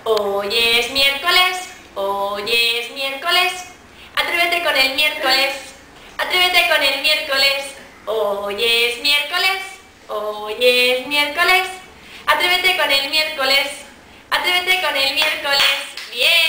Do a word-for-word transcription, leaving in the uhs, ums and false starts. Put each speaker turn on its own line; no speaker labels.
Hoy es miércoles, hoy es miércoles. Atrévete con el miércoles, atrévete con el miércoles. Hoy es miércoles, hoy es miércoles. Atrévete con el miércoles, atrévete con el miércoles. Bien.